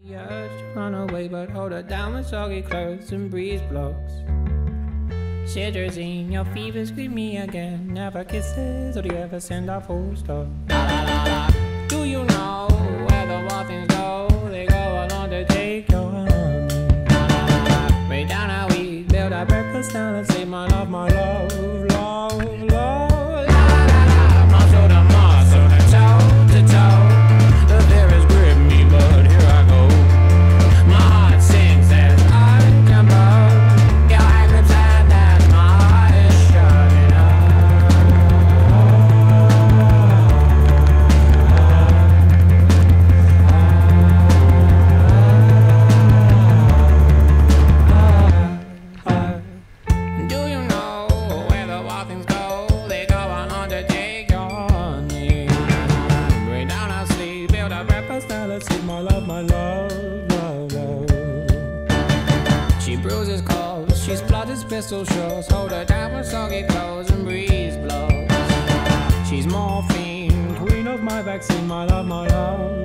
The urge to run away, but hold her down with soggy clothes and breeze blocks. Shivers in your fever, scream me again. Never kisses, or do you ever send a full stop? La la la la. Do you know where the wild things go? They go along to take your honey. La la la la. Way down how we build our breakfast down and say my love, love, love. La la la la. Muscle to muscle, toe to toe. The fear has gripped me, but here I go. My heart sings as I tremble. Your eye grips and then my heart is shutting up. Do you know where the wild things go? They go on undertake your honey. Bring down our sleep, build our breakfast, now let's eat my love, love, love. She bruises calls, she splutters pistol shots. Hold her down with soggy clothes and breeze blows. She's morphine, queen of my vaccine, my love,